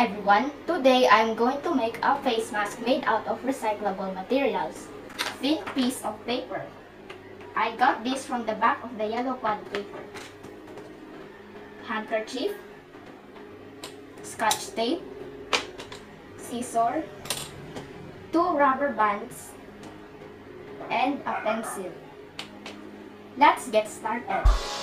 everyone! Today I'm going to make a face mask made out of recyclable materials. Thin piece of paper. I got this from the back of the yellow pad paper. Handkerchief, scotch tape, scissor, 2 rubber bands, and a pencil. Let's get started.